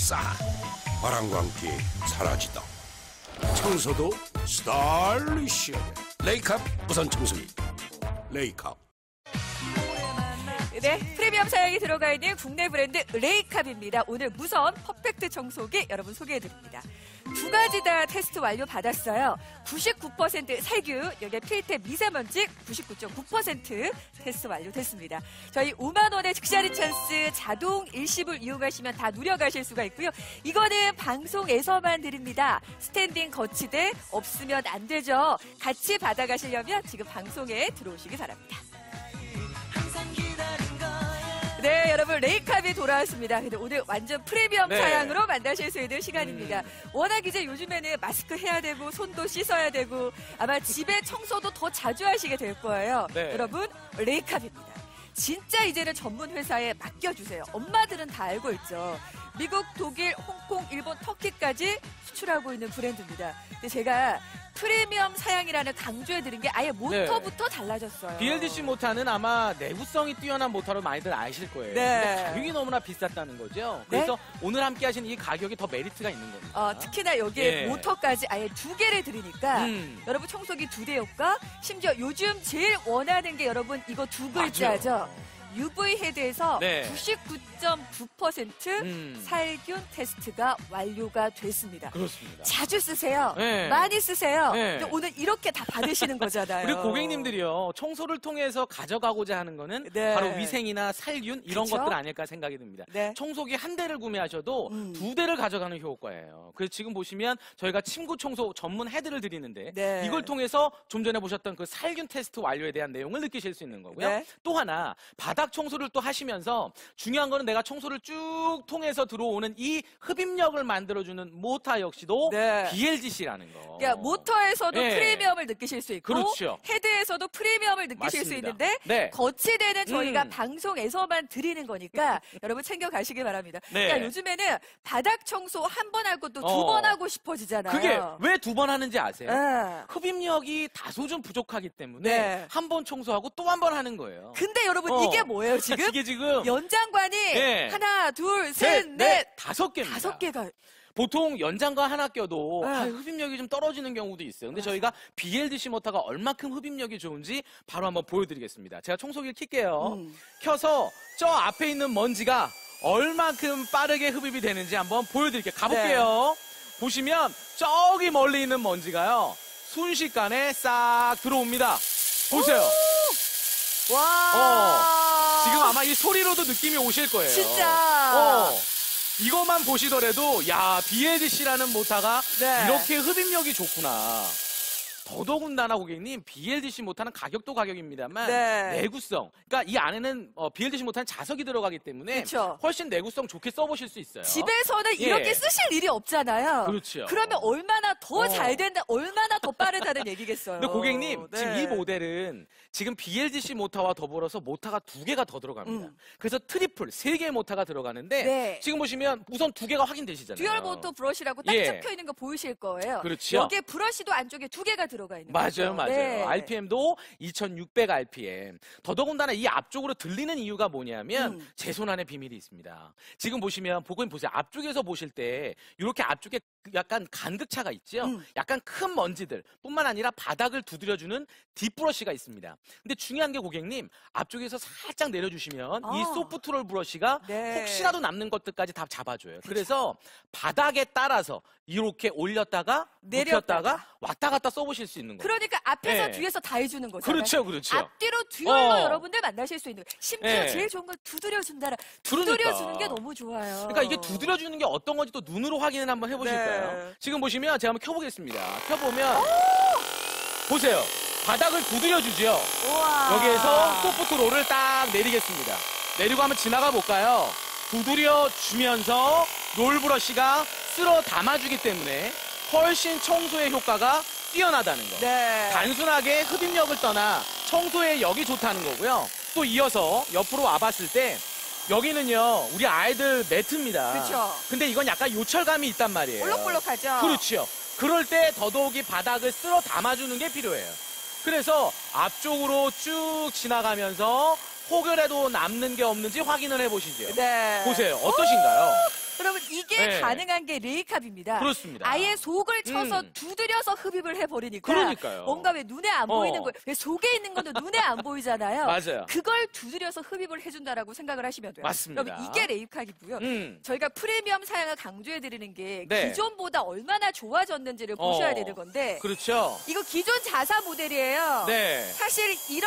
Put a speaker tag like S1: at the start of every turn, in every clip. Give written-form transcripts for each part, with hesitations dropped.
S1: 싹 바람과 함께 사라지다. 청소도 스타일리시하게 레이캅 무선 청소기 레이캅.
S2: 네, 프리미엄 사양이 들어가 있는 국내 브랜드 레이캅입니다. 오늘 무선 퍼펙트 청소기 여러분 소개해드립니다. 두 가지 다 테스트 완료 받았어요. 99% 살균, 여기에 필터 미세먼지 99.9% 테스트 완료됐습니다. 저희 5만 원의 즉시 할인 찬스 자동 일시불 이용하시면 다 누려가실 수가 있고요. 이거는 방송에서만 드립니다. 스탠딩 거치대 없으면 안 되죠. 같이 받아가시려면 지금 방송에 들어오시기 바랍니다. 네, 여러분 레이캅이 돌아왔습니다. 근데 오늘 완전 프리미엄 사양으로 만나실 수 있는 시간입니다. 워낙 이제 요즘에는 마스크 해야 되고 손도 씻어야 되고 아마 집에 청소도 더 자주 하시게 될 거예요. 여러분 레이캅입니다. 진짜 이제는 전문 회사에 맡겨주세요. 엄마들은 다 알고 있죠. 미국, 독일, 홍콩, 일본, 터키까지 수출하고 있는 브랜드입니다. 근데 제가 프리미엄 사양이라는 강조해드린 게 아예 모터부터 달라졌어요.
S3: BLDC 모터는 아마 내구성이 뛰어난 모터로 많이들 아실 거예요. 근데 가격이 너무나 비쌌다는 거죠. 그래서 오늘 함께 하신 이 가격이 더 메리트가 있는 겁니다.
S2: 특히나 여기에 모터까지 아예 2개를 드리니까 여러분 청소기 2대 효과, 심지어 요즘 제일 원하는 게 여러분 이거 2글자죠. UV 헤드에서 99.9% 살균 테스트가 완료가 됐습니다.
S3: 그렇습니다.
S2: 자주 쓰세요. 많이 쓰세요. 근데 오늘 이렇게 다 받으시는 거잖아요.
S3: 우리 고객님들이요. 청소를 통해서 가져가고자 하는 거는 바로 위생이나 살균 이런 것들 아닐까 생각이 듭니다. 청소기 한 대를 구매하셔도 2대를 가져가는 효과예요. 그래서 지금 보시면 저희가 침구 청소 전문 헤드를 드리는데 이걸 통해서 좀 전에 보셨던 그 살균 테스트 완료에 대한 내용을 느끼실 수 있는 거고요. 또 하나 바닥 청소를 또 하시면서 중요한 거는 내가 청소를 쭉 통해서 들어오는 이 흡입력을 만들어주는 모터 역시도 BLDC라는 거.
S2: 그러니까 모터에서도 프리미엄을 느끼실 수 있고
S3: 그렇죠.
S2: 헤드에서도 프리미엄을 느끼실 수 있는데 거치대는 저희가 방송에서만 드리는 거니까 여러분 챙겨가시기 바랍니다. 그러니까 요즘에는 바닥 청소 한 번 하고 또 2번 하고 싶어지잖아요.
S3: 그게 왜 2번 하는지 아세요? 흡입력이 다소 좀 부족하기 때문에 한 번 청소하고 또 한 번 하는 거예요.
S2: 근데 여러분 이게 뭐예요 지금?
S3: 이게 지금
S2: 연장관이 하나, 둘, 셋, 넷,
S3: 5개입니다.
S2: 5개가.
S3: 보통 연장관 하나 껴도 흡입력이 좀 떨어지는 경우도 있어요. 근데 저희가 BLDC 모터가 얼마큼 흡입력이 좋은지 바로 한번 보여드리겠습니다. 제가 청소기를 켤게요. 켜서 저 앞에 있는 먼지가 얼마큼 빠르게 흡입이 되는지 한번 보여드릴게요. 가볼게요. 보시면 저기 멀리 있는 먼지가요. 순식간에 싹 들어옵니다. 보세요.
S2: 와.
S3: 지금 아마 이 소리로도 느낌이 오실 거예요.
S2: 진짜.
S3: 이것만 보시더라도 야 BLDC라는 모터가 이렇게 흡입력이 좋구나. 더더군다나 고객님 BLDC 모터는 가격도 가격입니다만 내구성. 그러니까 이 안에는 BLDC 모터는 자석이 들어가기 때문에 훨씬 내구성 좋게 써보실 수 있어요.
S2: 집에서는 이렇게 쓰실 일이 없잖아요.
S3: 그렇죠.
S2: 그러면 얼마나 더 잘 된다, 얼마나 더 빠르다는 얘기겠어요.
S3: 근데 고객님 지금 이 모델은 지금 BLDC 모터와 더불어서 모터가 2개가 더 들어갑니다. 그래서 트리플 3개의 모터가 들어가는데 지금 보시면 우선 2개가 확인되시잖아요.
S2: 듀얼 모터 브러쉬라고 딱 적혀 있는 거 보이실 거예요.
S3: 그렇죠.
S2: 여기에 브러쉬도 안쪽에 2개가 들어가 있는 거죠.
S3: 맞아요. RPM도 2600 RPM. 더더군다나 이 앞쪽으로 들리는 이유가 뭐냐면 제 손 안에 비밀이 있습니다. 지금 보시면 고객님 보세요. 앞쪽에서 보실 때 이렇게 앞쪽에 약간 간극차가 있죠. 약간 큰 먼지들 뿐만 아니라 바닥을 두드려주는 딥브러쉬가 있습니다. 근데 중요한 게 고객님 앞쪽에서 살짝 내려주시면 이 소프트롤 브러쉬가 혹시라도 남는 것들까지 다 잡아줘요. 그래서 바닥에 따라서 이렇게 올렸다가 내렸다가 왔다 갔다 써보실 수 있는 거예요.
S2: 그러니까 앞에서 뒤에서 다 해주는 거잖아요.
S3: 그렇죠.
S2: 앞뒤로 듀얼로 여러분들 만나실 수 있는 거예요. 심지어 제일 좋은 건 두드려준다라. 두드려주는 게 너무 좋아요.
S3: 그러니까 이게 두드려주는 게 어떤 건지 또 눈으로 확인을 한번 해보실까요? 지금 보시면 제가 한번 켜보겠습니다. 켜보면 보세요. 바닥을 두드려주죠. 여기에서 소프트롤을 딱 내리겠습니다. 내리고 한번 지나가 볼까요? 두드려주면서 롤브러쉬가 쓸어 담아주기 때문에 훨씬 청소의 효과가 뛰어나다는 거. 단순하게 흡입력을 떠나 청소에 역이 좋다는 거고요. 또 이어서 옆으로 와봤을 때 여기는요 우리 아이들 매트입니다.
S2: 그렇죠.
S3: 근데 이건 약간 요철감이 있단 말이에요.
S2: 볼록볼록하죠.
S3: 그렇죠. 그럴 때 더더욱이 바닥을 쓸어 담아주는 게 필요해요. 그래서 앞쪽으로 쭉 지나가면서 혹여라도 남는 게 없는지 확인을 해보시죠. 보세요. 어떠신가요?
S2: 여러분 이게 가능한 게 레이캅입니다.
S3: 그렇습니다.
S2: 아예 속을 쳐서 두드려서 흡입을 해버리니까
S3: 그러니까요.
S2: 뭔가 왜 눈에 안 보이는 거, 왜 속에 있는 것도 눈에 안 보이잖아요.
S3: 맞아요.
S2: 그걸 두드려서 흡입을 해준다라고 생각을 하시면 돼요.
S3: 맞습니다.
S2: 그럼 이게 레이캅이고요. 저희가 프리미엄 사양을 강조해드리는 게
S3: 네.
S2: 기존보다 얼마나 좋아졌는지를 보셔야 되는 건데
S3: 그렇죠.
S2: 이거 기존 자사 모델이에요.
S3: 네.
S2: 사실 이런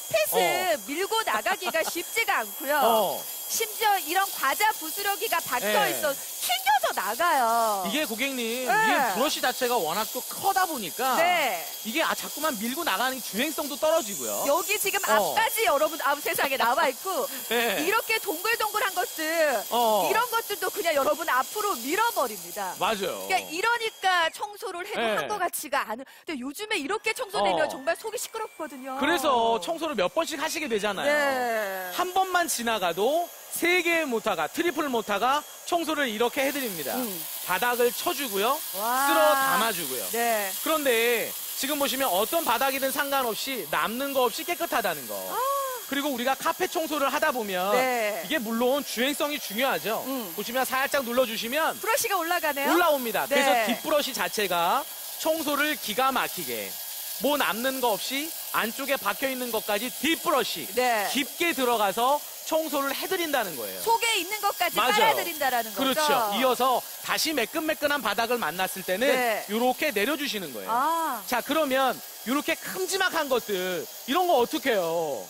S2: 카펫을 밀고 나가기가 쉽지가 않고요. 심지어 이런 과자 부스러기가 박혀있어 튕겨져 나가요.
S3: 이게 고객님,
S2: 네.
S3: 이게 브러쉬 자체가 워낙 또 커다 보니까
S2: 네.
S3: 이게 자꾸만 밀고 나가는 주행성도 떨어지고요.
S2: 여기 지금 앞까지 여러분 앞 세상에 나와 있고
S3: 네.
S2: 이렇게 동글동글한 것들 이런 것들도 그냥 여러분 앞으로 밀어버립니다.
S3: 맞아요.
S2: 그러니까 이러니까 청소를 해도
S3: 네.
S2: 한 것 같지가 않은. 근데 요즘에 이렇게 청소되면 정말 속이 시끄럽거든요.
S3: 그래서 청소를 몇 번씩 하시게 되잖아요.
S2: 네.
S3: 한 번만 지나가도 3개의 모터가, 트리플 모터가 청소를 이렇게 해드립니다. 바닥을 쳐주고요.
S2: 와.
S3: 쓸어 담아주고요.
S2: 네.
S3: 그런데 지금 보시면 어떤 바닥이든 상관없이 남는 거 없이 깨끗하다는 거. 그리고 우리가 카펫 청소를 하다 보면
S2: 네.
S3: 이게 물론 주행성이 중요하죠. 보시면 살짝 눌러주시면
S2: 브러쉬가 올라가네요.
S3: 올라옵니다.
S2: 네.
S3: 그래서 뒷브러쉬 자체가 청소를 기가 막히게 뭐 남는 거 없이 안쪽에 박혀있는 것까지 뒷브러쉬
S2: 네.
S3: 깊게 들어가서 청소를 해드린다는 거예요.
S2: 속에 있는 것까지
S3: 맞아요.
S2: 빨아들인다라는 거죠.
S3: 그렇죠. 이어서 다시 매끈매끈한 바닥을 만났을 때는
S2: 네.
S3: 이렇게 내려주시는 거예요.
S2: 아.
S3: 자, 그러면 이렇게 큼지막한 것들 이런 거 어떻게 해요?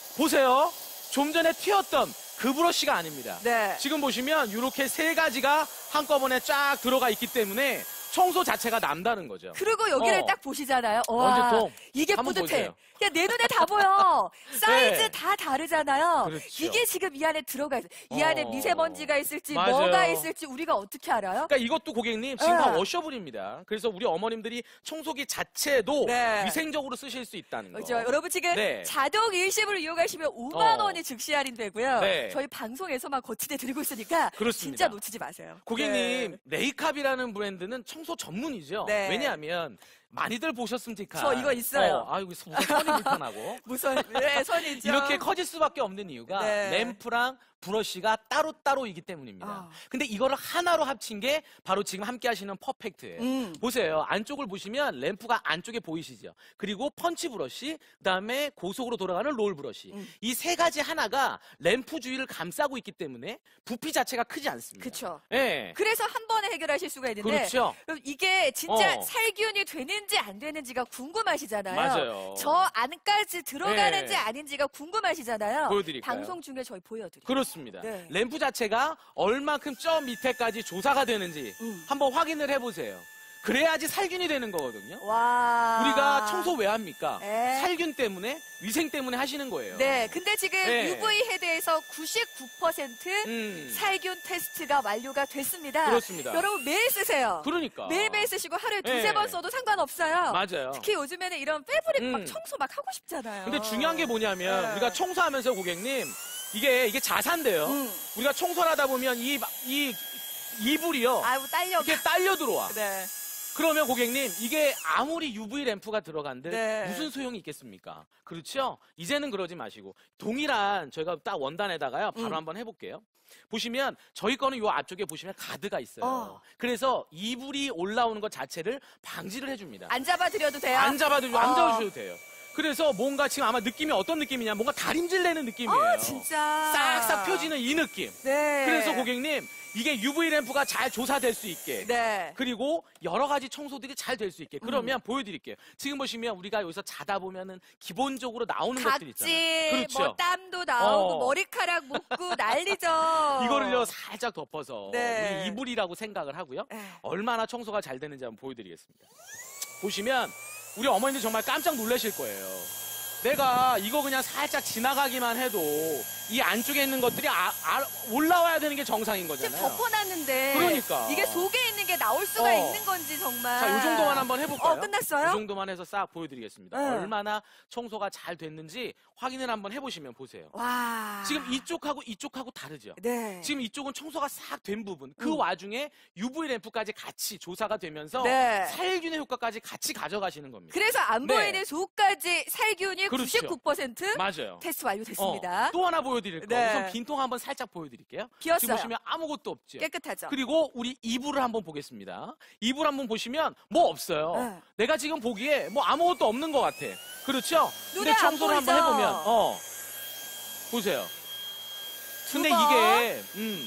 S3: 보세요. 좀 전에 튀었던 그 브러쉬가 아닙니다.
S2: 네.
S3: 지금 보시면 이렇게 3가지가 한꺼번에 쫙 들어가 있기 때문에 청소 자체가 남다는 거죠.
S2: 그리고 여기를 딱 보시잖아요. 와,
S3: 원제통.
S2: 이게
S3: 한번
S2: 뿌듯해.
S3: 보세요.
S2: 그냥 내 눈에 다 보여. 사이즈
S3: 네.
S2: 다 다르잖아요.
S3: 그렇죠.
S2: 이게 지금 이 안에 들어가 있어요. 이 안에 미세먼지가 있을지
S3: 맞아요.
S2: 뭐가 있을지 우리가 어떻게 알아요?
S3: 그러니까 이것도 고객님 지금 다
S2: 네.
S3: 워셔블입니다. 그래서 우리 어머님들이 청소기 자체도
S2: 네.
S3: 위생적으로 쓰실 수 있다는 거.
S2: 그렇죠. 여러분 지금
S3: 네.
S2: 자동 일시불 이용하시면 5만 원이 즉시 할인되고요.
S3: 네.
S2: 저희 방송에서만 거치대 드리고 있으니까
S3: 그렇습니다.
S2: 진짜 놓치지 마세요.
S3: 고객님,
S2: 네.
S3: 레이캅이라는 브랜드는 청소 전문이죠.
S2: 네.
S3: 왜냐하면 많이들 보셨습니까?
S2: 저 이거 있어요.
S3: 아이고, 무슨 선이 불편하고.
S2: 무슨 네, 선이죠.
S3: 이렇게 커질 수밖에 없는 이유가
S2: 네.
S3: 램프랑 브러쉬가 따로따로이기 때문입니다. 근데 이거를 하나로 합친 게 바로 지금 함께 하시는 퍼펙트예요. 보세요. 안쪽을 보시면 램프가 안쪽에 보이시죠? 그리고 펀치 브러쉬, 그다음에 고속으로 돌아가는 롤 브러쉬. 이 3가지 하나가 램프 주위를 감싸고 있기 때문에 부피 자체가 크지 않습니다.
S2: 그렇죠.
S3: 네.
S2: 그래서 한 번에 해결하실 수가 있는데
S3: 그렇죠.
S2: 그럼 이게 진짜
S3: 어.
S2: 살균이 되는지 안 되는지가 궁금하시잖아요.
S3: 맞아요.
S2: 저 안까지 들어가는지
S3: 네.
S2: 아닌지가 궁금하시잖아요.
S3: 보여드릴까요?
S2: 방송 중에 저희 보여드릴게요.
S3: 그렇습니다.
S2: 네.
S3: 램프 자체가 얼만큼 저 밑에까지 조사가 되는지 한번 확인을 해보세요. 그래야지 살균이 되는 거거든요.
S2: 와.
S3: 우리가 청소 왜 합니까?
S2: 네.
S3: 살균 때문에, 위생 때문에 하시는 거예요.
S2: 네, 근데 지금
S3: 네.
S2: UV 헤드에서 99% 살균 테스트가 완료가 됐습니다.
S3: 그렇습니다.
S2: 여러분 매일 쓰세요.
S3: 그러니까.
S2: 매일매일 쓰시고 하루에
S3: 네.
S2: 두세 번 써도 상관없어요.
S3: 맞아요.
S2: 특히 요즘에는 이런 패브릭 막 청소 막 하고 싶잖아요.
S3: 근데 중요한 게 뭐냐면
S2: 네.
S3: 우리가 청소하면서 고객님 이게 자산데요. 우리가 청소를 하다 보면 이 이불이요.
S2: 아이고 딸려.
S3: 이게 딸려 들어와.
S2: 네.
S3: 그러면 고객님 이게 아무리 UV 램프가 들어간들
S2: 네.
S3: 무슨 소용이 있겠습니까? 그렇죠? 이제는 그러지 마시고 동일한 저희가 딱 원단에다가요 바로 한번 해볼게요. 보시면 저희 거는 요 앞쪽에 보시면 가드가 있어요. 그래서 이불이 올라오는 것 자체를 방지를 해줍니다.
S2: 안 잡아드려도 돼요?
S3: 안 잡아주셔도 돼요. 그래서 뭔가 지금 아마 느낌이 어떤 느낌이냐 뭔가 다림질 내는 느낌이에요.
S2: 진짜.
S3: 싹싹 펴지는 이 느낌.
S2: 네.
S3: 그래서 고객님 이게 UV 램프가 잘 조사될 수 있게
S2: 네.
S3: 그리고 여러 가지 청소들이 잘 될 수 있게 그러면 보여드릴게요. 지금 보시면 우리가 여기서 자다 보면은 기본적으로 나오는 것들 있잖아요.
S2: 각질,
S3: 그렇죠.
S2: 뭐 땀도 나오고
S3: 어.
S2: 머리카락 묶고 난리죠.
S3: 이거를요 살짝 덮어서
S2: 네.
S3: 우리 이불이라고 생각을 하고요.
S2: 네.
S3: 얼마나 청소가 잘 되는지 한번 보여드리겠습니다. 보시면 우리 어머님들 정말 깜짝 놀라실 거예요. 내가 이거 그냥 살짝 지나가기만 해도 이 안쪽에 있는 것들이 올라와야 되는 게 정상인
S2: 지금
S3: 거잖아요.
S2: 덮어놨는데
S3: 그러니까.
S2: 이게 속에 있는 게 나올 수가 있는 건지 정말.
S3: 자, 이 정도만 한번 해볼까요?
S2: 끝났어요?
S3: 이 정도만 해서 싹 보여드리겠습니다.
S2: 네.
S3: 얼마나 청소가 잘 됐는지 확인을 한번 해보시면 보세요.
S2: 와.
S3: 지금 이쪽하고 다르죠?
S2: 네.
S3: 지금 이쪽은 청소가 싹 된 부분, 그 와중에 UV 램프까지 같이 조사가 되면서
S2: 네.
S3: 살균의 효과까지 같이 가져가시는 겁니다.
S2: 그래서 안
S3: 네.
S2: 보이는 속까지 살균이
S3: 그렇죠.
S2: 99%
S3: 맞아요.
S2: 테스트 완료됐습니다.
S3: 또 하나 보여드릴게요.
S2: 네.
S3: 우선 빈통 한번 살짝 보여드릴게요.
S2: 비었어요.
S3: 지금 보시면 아무것도 없죠.
S2: 깨끗하죠.
S3: 그리고 우리 이불을 한번 보겠습니다. 이불 한번 보시면 뭐 없어요.
S2: 네.
S3: 내가 지금 보기에 뭐 아무것도 없는 것 같아. 그렇죠?
S2: 눈에
S3: 근데
S2: 안
S3: 청소를 한번
S2: 보이죠?
S3: 해보면 보세요. 근데
S2: 번.
S3: 이게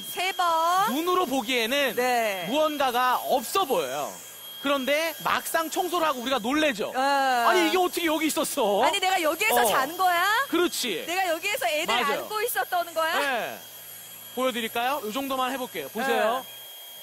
S2: 3번.
S3: 눈으로 보기에는
S2: 네.
S3: 무언가가 없어 보여요. 그런데 막상 청소를 하고 우리가 놀래죠. 아니 이게 어떻게 여기 있었어?
S2: 아니 내가 여기에서 잔 거야?
S3: 그렇지.
S2: 내가 여기에서 애들
S3: 맞아요.
S2: 안고 있었던 거야?
S3: 네. 보여드릴까요? 이 정도만 해볼게요. 보세요.
S2: 네.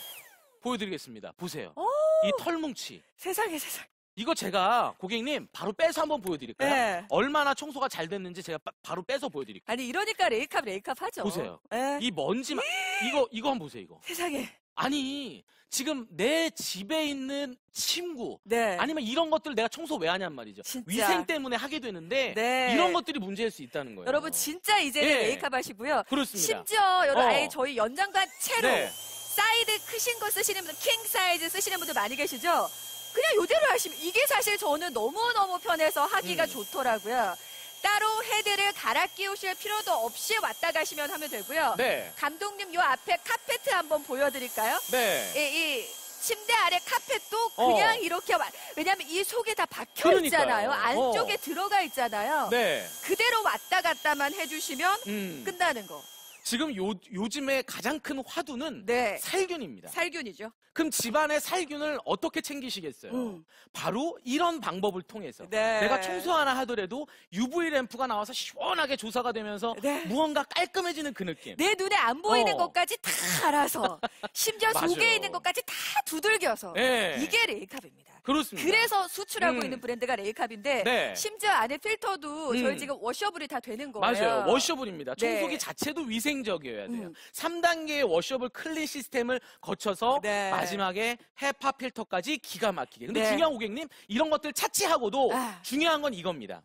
S3: 보여드리겠습니다. 보세요.
S2: 오.
S3: 이 털뭉치.
S2: 세상에 세상에.
S3: 이거 제가 고객님 바로 빼서 한번 보여드릴까요?
S2: 네.
S3: 얼마나 청소가 잘 됐는지 제가 바로 빼서 보여드릴게요.
S2: 아니 이러니까 레이캅 하죠.
S3: 보세요.
S2: 네.
S3: 이 먼지만 이거 한번 보세요. 이거.
S2: 세상에.
S3: 아니 지금 내 집에 있는 침구
S2: 네.
S3: 아니면 이런 것들 내가 청소 왜 하냔 말이죠.
S2: 진짜.
S3: 위생 때문에 하게 되는데
S2: 네.
S3: 이런 것들이 문제일 수 있다는 거예요.
S2: 여러분 진짜 이제는
S3: 예.
S2: 레이캅 하시고요.
S3: 그렇습니다.
S2: 심지어 여러분
S3: 어.
S2: 아예 저희 연장관 채로
S3: 네.
S2: 사이드 크신 거 쓰시는 분들, 킹 사이즈 쓰시는 분들 많이 계시죠? 그냥 이대로 하시면 이게 사실 저는 너무너무 편해서 하기가 좋더라고요. 따로 헤드를 갈아 끼우실 필요도 없이 왔다 가시면 하면 되고요.
S3: 네.
S2: 감독님 요 앞에 카페트 한번 보여드릴까요?
S3: 네.
S2: 이 침대 아래 카펫도 그냥 이렇게 왜냐면 이 속에 다 박혀
S3: 그러니까요.
S2: 있잖아요. 안쪽에 들어가 있잖아요.
S3: 네.
S2: 그대로 왔다 갔다만 해주시면 끝나는 거.
S3: 지금 요즘에 가장 큰 화두는
S2: 네.
S3: 살균입니다.
S2: 살균이죠.
S3: 그럼 집안의 살균을 어떻게 챙기시겠어요? 바로 이런 방법을 통해서
S2: 네.
S3: 내가 청소 하나 하더라도 UV 램프가 나와서 시원하게 조사가 되면서
S2: 네.
S3: 무언가 깔끔해지는 그 느낌.
S2: 내 눈에 안 보이는 것까지 다 알아서 심지어
S3: 맞아요.
S2: 속에 있는 것까지 다 두들겨서
S3: 네.
S2: 이게 레이캅입니다.
S3: 그렇습니다.
S2: 그래서 수출하고 있는 브랜드가 레이캅인데
S3: 네.
S2: 심지어 안에 필터도 저희 지금 워셔블이 다 되는 거예요.
S3: 맞아요. 워셔블입니다. 청소기
S2: 네.
S3: 자체도 위생적이어야 돼요. 3단계의 워셔블 클린 시스템을 거쳐서
S2: 네.
S3: 마지막에 헤파 필터까지 기가 막히게. 근데
S2: 네.
S3: 중요한 고객님, 이런 것들 차치하고도
S2: 아.
S3: 중요한 건 이겁니다.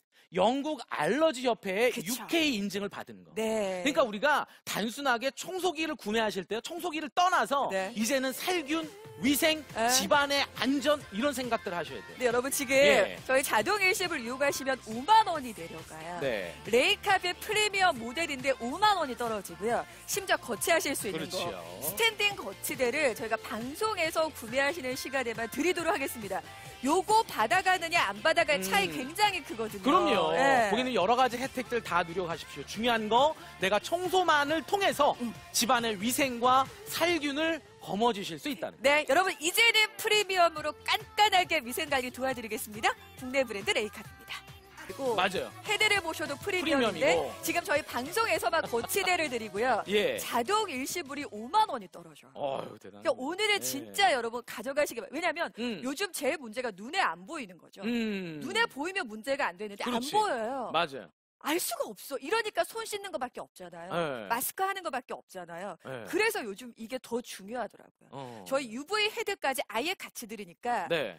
S3: 영국 알러지 협회의
S2: 그쵸.
S3: UK 인증을 받은 거.
S2: 네.
S3: 그러니까 우리가 단순하게 청소기를 구매하실 때요. 청소기를 떠나서
S2: 네.
S3: 이제는 살균, 위생,
S2: 네.
S3: 집안의 안전 이런 생각들을 하셔야 돼요.
S2: 네, 여러분 지금
S3: 예.
S2: 저희 자동 일십을 이용하시면 5만 원이 내려가요.
S3: 네.
S2: 레이캅의 프리미엄 모델인데 5만 원이 떨어지고요. 심지어 거치하실 수 있는
S3: 그렇죠.
S2: 거. 스탠딩 거치대를 저희가 방송에서 구매하시는 시간에만 드리도록 하겠습니다. 요거 받아가느냐 안 받아갈 차이 굉장히 크거든요.
S3: 그럼요.
S2: 예.
S3: 거기는 여러 가지 혜택들 다 누려가십시오. 중요한 거 내가 청소만을 통해서 집안의 위생과 살균을 거머쥐실 수 있다는 거.
S2: 네, 여러분 이제는 프리미엄으로 깐깐하게 위생관리 도와드리겠습니다. 국내 브랜드 레이캅입니다. 그리고
S3: 맞아요.
S2: 헤드를 보셔도 프리미엄인데
S3: 프리미엄이고.
S2: 지금 저희 방송에서만 거치대를 드리고요.
S3: 예.
S2: 자동 일시불이 5만 원이 떨어져요.
S3: 어휴, 대단해.
S2: 그러니까 오늘은 진짜 여러분 가져가시기 바랍니다. 왜냐하면
S3: 음.
S2: 요즘 제일 문제가 눈에 안 보이는 거죠.
S3: 음.
S2: 눈에 보이면 문제가 안 되는데
S3: 그렇지.
S2: 안 보여요.
S3: 맞아요.
S2: 알 수가 없어. 이러니까 손 씻는 것밖에 없잖아요.
S3: 네.
S2: 마스크 하는 것밖에 없잖아요.
S3: 네.
S2: 그래서 요즘 이게 더 중요하더라고요. 저희 UV 헤드까지 아예 같이 들으니까
S3: 네.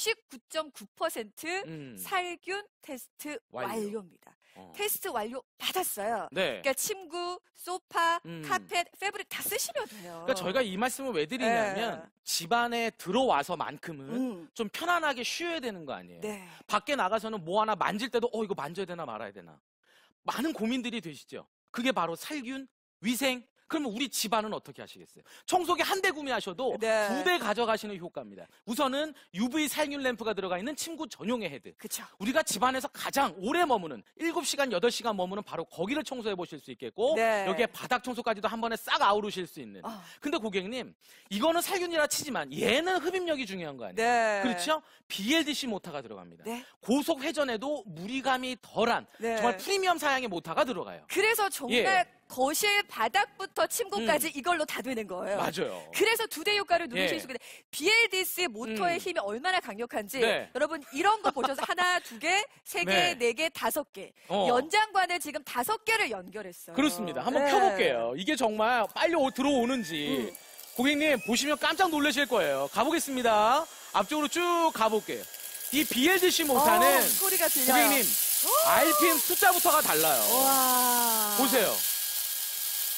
S2: 99.9% 살균 테스트
S3: 완료.
S2: 완료입니다. 테스트 완료 받았어요.
S3: 네.
S2: 그러니까 침구, 소파, 카펫, 패브릭 다 쓰시면 돼요.
S3: 그러니까 저희가 이 말씀을 왜 드리냐면
S2: 네.
S3: 집안에 들어와서만큼은 좀 편안하게 쉬어야 되는 거 아니에요.
S2: 네.
S3: 밖에 나가서는 뭐 하나 만질 때도 이거 만져야 되나 말아야 되나. 많은 고민들이 되시죠. 그게 바로 살균, 위생. 그러면 우리 집안은 어떻게 하시겠어요? 청소기 한 대 구매하셔도
S2: 네.
S3: 2대 가져가시는 효과입니다. 우선은 UV 살균 램프가 들어가 있는 침구 전용의 헤드.
S2: 그쵸.
S3: 우리가 집안에서 가장 오래 머무는 7시간, 8시간 머무는 바로 거기를 청소해 보실 수 있겠고
S2: 네.
S3: 여기에 바닥 청소까지도 한 번에 싹 아우르실 수 있는. 근데 고객님, 이거는 살균이라 치지만 얘는 흡입력이 중요한 거 아니에요?
S2: 네.
S3: 그렇죠? BLDC 모터가 들어갑니다.
S2: 네.
S3: 고속 회전에도 무리감이 덜한
S2: 네.
S3: 정말 프리미엄 사양의 모터가 들어가요.
S2: 그래서 정말
S3: 예.
S2: 거실 바닥부터 침구까지 이걸로 다 되는 거예요.
S3: 맞아요.
S2: 그래서 2대 효과를 누리실
S3: 예.
S2: 수가 있는데 BLDC 모터의 힘이 얼마나 강력한지
S3: 네.
S2: 여러분 이런 거 보셔서 하나, 2개, 3개,
S3: 네.
S2: 4개, 5개
S3: 어.
S2: 연장관을 지금 5개를 연결했어요.
S3: 그렇습니다. 한번
S2: 네.
S3: 켜볼게요. 이게 정말 빨리 들어오는지. 고객님 보시면 깜짝 놀라실 거예요. 가보겠습니다. 앞쪽으로 쭉 가볼게요. 이 BLDC 모터는
S2: 소리가 들려요.
S3: 고객님 RPM 숫자부터가 달라요.
S2: 와.
S3: 보세요.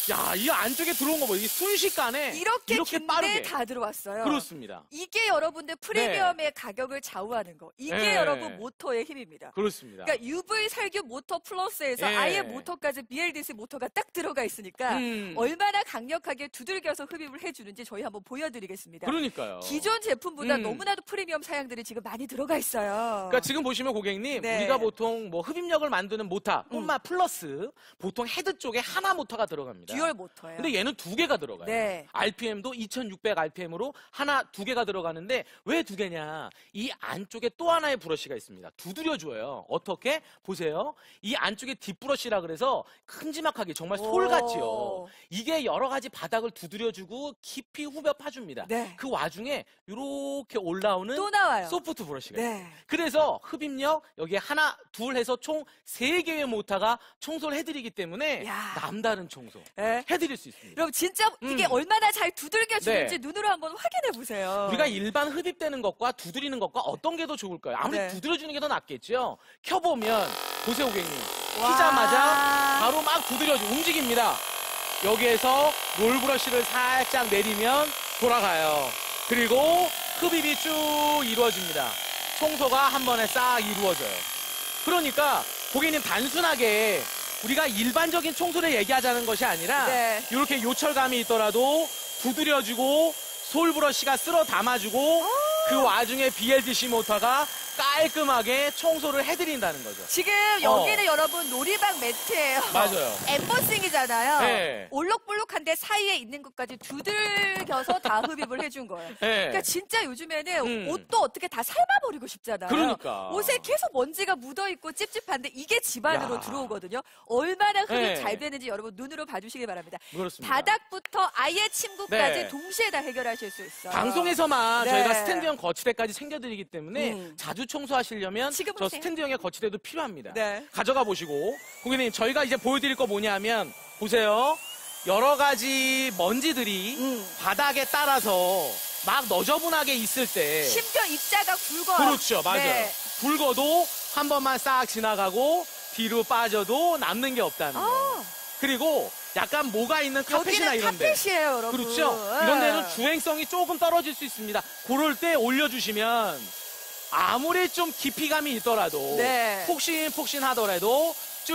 S3: 야, 이 안쪽에 들어온 거 뭐, 이게 순식간에
S2: 이렇게
S3: 빠르게
S2: 다 들어왔어요.
S3: 그렇습니다.
S2: 이게 여러분들 프리미엄의 가격을 좌우하는 거. 이게
S3: 네.
S2: 여러분 모터의 힘입니다.
S3: 그렇습니다.
S2: 그러니까 UV 살균 모터 플러스에서
S3: 네.
S2: 아예 모터까지 BLDC 모터가 딱 들어가 있으니까 얼마나 강력하게 두들겨서 흡입을 해주는지 저희 한번 보여드리겠습니다.
S3: 그러니까요.
S2: 기존 제품보다 너무나도 프리미엄 사양들이 지금 많이 들어가 있어요.
S3: 그러니까 지금 보시면 고객님,
S2: 네.
S3: 우리가 보통 뭐 흡입력을 만드는 모터뿐만 플러스 보통 헤드 쪽에 하나 모터가 들어갑니다.
S2: 듀얼 모터예요.
S3: 근데 얘는 두 개가 들어가요.
S2: 네.
S3: RPM도 2600 RPM으로 두 개가 들어가는데 왜 두 개냐? 이 안쪽에 또 하나의 브러쉬가 있습니다. 두드려줘요. 어떻게? 보세요. 이 안쪽에 딥브러쉬라 그래서 큼지막하게 정말 솔같이요. 이게 여러 가지 바닥을 두드려주고 깊이 후벼 파줍니다.
S2: 네.
S3: 그 와중에 이렇게 올라오는
S2: 또 나와요.
S3: 소프트 브러쉬가 있어요.
S2: 네.
S3: 그래서 흡입력 여기에 하나, 둘 해서 총 3개의 모터가 청소를 해드리기 때문에
S2: 야.
S3: 남다른 청소
S2: 네.
S3: 해드릴 수 있습니다.
S2: 여러분 진짜 이게 얼마나 잘 두들겨 주는지
S3: 네.
S2: 눈으로 한번 확인해 보세요.
S3: 우리가 일반 흡입되는 것과 두드리는 것과 어떤 게 더 좋을까요? 아무리
S2: 네.
S3: 두드려주는 게 더 낫겠죠? 켜보면 보세요 고객님.
S2: 와.
S3: 키자마자 바로 막 움직입니다. 여기에서 롤브러쉬를 살짝 내리면 돌아가요. 그리고 흡입이 쭉 이루어집니다. 청소가 한 번에 싹 이루어져요. 그러니까 고객님 단순하게 우리가 일반적인 청소를 얘기하자는 것이 아니라
S2: 네.
S3: 이렇게 요철감이 있더라도 두드려주고 솔브러쉬가 쓸어 담아주고 그 와중에 BLDC 모터가 깔끔하게 청소를 해드린다는 거죠.
S2: 지금 여기는 여러분 놀이방 매트예요.
S3: 맞아요.
S2: 엠버싱이잖아요.
S3: 네.
S2: 올록볼록한데 사이에 있는 것까지 두들겨서 다 흡입을 해준 거예요.
S3: 네.
S2: 그러니까 진짜 요즘에는 옷도 어떻게 다 삶아버리고 싶잖아요.
S3: 그러니까.
S2: 옷에 계속 먼지가 묻어있고 찝찝한데 이게 집안으로
S3: 야.
S2: 들어오거든요. 얼마나 흡입
S3: 네.
S2: 잘 되는지 여러분 눈으로 봐주시기 바랍니다.
S3: 그렇습니다.
S2: 바닥부터 아예 침구까지
S3: 네.
S2: 동시에 다 해결하실 수 있어요.
S3: 방송에서만
S2: 네.
S3: 저희가 스탠드형 거치대까지 챙겨드리기 때문에 자주 청소하시려면
S2: 지금
S3: 저
S2: 보세요.
S3: 스탠드형의 거치대도 필요합니다.
S2: 네.
S3: 가져가 보시고 고객님 저희가 이제 보여드릴 거 뭐냐면 보세요. 여러 가지 먼지들이 바닥에 따라서 막 너저분하게 있을 때
S2: 심지어 입자가 굵어요.
S3: 그렇죠. 맞아요.
S2: 네.
S3: 굵어도 한 번만 싹 지나가고 뒤로 빠져도 남는 게 없다는 거예요. 그리고 약간 뭐가 있는 카펫이나
S2: 여기는
S3: 이런 데
S2: 카펫이에요, 여러분.
S3: 그렇죠.
S2: 네.
S3: 이런 데는 주행성이 조금 떨어질 수 있습니다. 그럴 때 올려주시면 아무리 좀 깊이감이 있더라도
S2: 네.
S3: 폭신 하더라도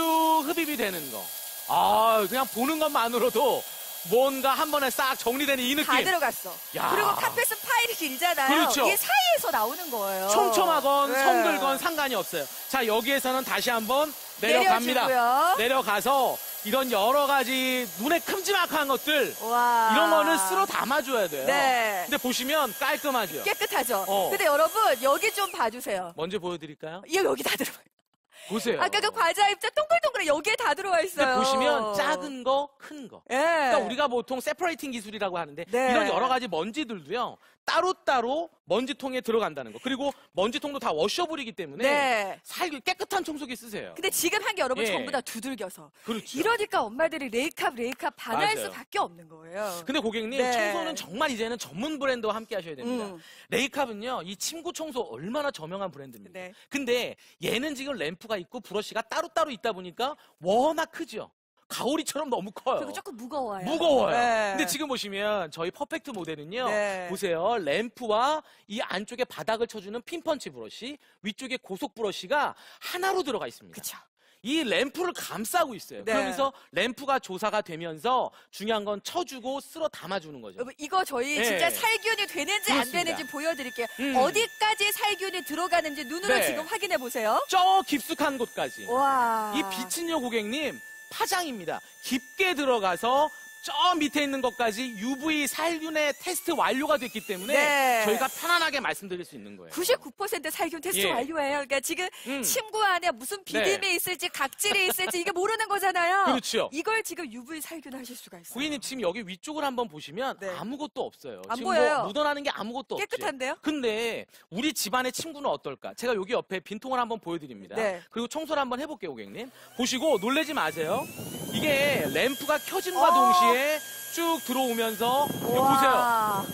S3: 쭉 흡입이 되는 거. 아, 그냥 보는 것만으로도 뭔가 한 번에 싹 정리되는 이 느낌.
S2: 다 들어갔어.
S3: 야.
S2: 그리고 카펫은 파일이 길잖아요.
S3: 그렇죠.
S2: 이게 사이에서 나오는 거예요.
S3: 촘촘하건
S2: 네.
S3: 성글건 상관이 없어요. 자, 여기에서는 다시 한번 내려갑니다.
S2: 내려주고요.
S3: 내려가서 이런 여러 가지 눈에 큼지막한 것들
S2: 와.
S3: 이런 거는 쓸어 담아줘야 돼요.
S2: 네.
S3: 근데 보시면 깔끔하죠.
S2: 깨끗하죠.
S3: 어.
S2: 근데 여러분 여기 좀 봐주세요.
S3: 먼저 보여드릴까요?
S2: 이거 여기 다 들어가요.
S3: 보세요.
S2: 아까 그 과자 입자 동글동글해 여기에 다 들어와 있어요.
S3: 근데 보시면 작은 거, 큰 거.
S2: 예.
S3: 그러니까 우리가 보통 세퍼레이팅 기술이라고 하는데
S2: 네.
S3: 이런 여러 가지 먼지들도요. 따로따로 먼지통에 들어간다는 거. 그리고 먼지통도 다 워셔블이기 때문에
S2: 네.
S3: 살균 깨끗한 청소기 쓰세요.
S2: 근데 지금 한 게 여러분
S3: 예.
S2: 전부 다 두들겨서.
S3: 그렇죠.
S2: 이러니까 엄마들이 레이캅 반할
S3: 맞아요.
S2: 수밖에 없는 거예요.
S3: 근데 고객님
S2: 네.
S3: 청소는 정말 이제는 전문 브랜드와 함께 하셔야 됩니다.
S2: 음.
S3: 레이캅은요. 이 침구 청소 얼마나 저명한 브랜드입니다.
S2: 네.
S3: 근데 얘는 지금 램프가 있고 브러쉬가 따로따로 있다 보니까 워낙 크죠. 가오리처럼 너무 커요.
S2: 그리고 조금 무거워요.
S3: 무거워요.
S2: 네.
S3: 근데 지금 보시면 저희 퍼펙트 모델은요.
S2: 네.
S3: 보세요. 램프와 이 안쪽에 바닥을 쳐주는 핀펀치 브러쉬, 위쪽에 고속 브러쉬가 하나로 들어가 있습니다.
S2: 그쵸.
S3: 이 램프를 감싸고 있어요.
S2: 네.
S3: 그러면서 램프가 조사가 되면서 중요한 건 쳐주고 쓸어 담아주는 거죠.
S2: 여러분 이거 저희
S3: 네.
S2: 진짜 살균이 되는지 안
S3: 그렇습니다.
S2: 되는지 보여드릴게요.
S3: 음.
S2: 어디까지 살균이 들어가는지 눈으로
S3: 네.
S2: 지금 확인해 보세요.
S3: 저 깊숙한 곳까지.
S2: 와.
S3: 이 빛은요, 고객님, 파장입니다. 깊게 들어가서 저 밑에 있는 것까지 UV 살균의 테스트 완료가 됐기 때문에
S2: 네.
S3: 저희가 편안하게 말씀드릴 수 있는 거예요.
S2: 99% 살균 테스트
S3: 예.
S2: 완료예요. 그러니까 지금
S3: 음.
S2: 침구 안에 무슨 비듬이
S3: 네.
S2: 있을지 각질이 있을지 이게 모르는 거잖아요.
S3: 그렇죠.
S2: 이걸 지금 UV 살균하실 수가 있어요.
S3: 고객님 지금 여기 위쪽을 한번 보시면
S2: 네.
S3: 아무것도 없어요.
S2: 안
S3: 지금
S2: 보여요.
S3: 뭐 묻어나는 게 아무것도 없죠.
S2: 깨끗한데요?
S3: 근데 우리 집안의 침구는 어떨까? 제가 여기 옆에 빈통을 한번 보여드립니다.
S2: 네.
S3: 그리고 청소를 한번 해볼게요, 고객님. 보시고 놀라지 마세요. 이게 램프가 켜짐과 동시에 쭉 들어오면서 이거 보세요.
S2: 와.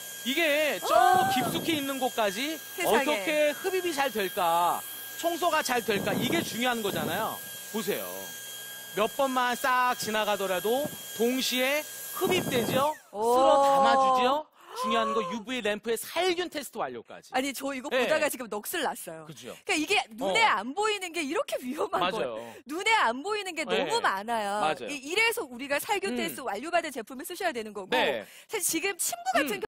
S3: 이게 저 깊숙이 있는 곳까지
S2: 세상에.
S3: 어떻게 흡입이 잘 될까, 청소가 잘 될까, 이게 중요한 거잖아요. 보세요. 몇 번만 싹 지나가더라도 동시에 흡입되죠? 쓸어 담아주죠? 중요한 거 UV 램프의 살균 테스트 완료까지.
S2: 아니 저 이거
S3: 네.
S2: 보다가 지금 넋을 났어요.
S3: 그죠?
S2: 그러니까 이게 눈에 안 보이는 게 이렇게 위험한 거예요.
S3: 맞아요.
S2: 눈에 안 보이는 게
S3: 네.
S2: 너무 많아요.
S3: 맞아요.
S2: 이래서 우리가 살균 테스트 완료받은 제품을 쓰셔야 되는 거고
S3: 네.
S2: 사실 지금 침구 같은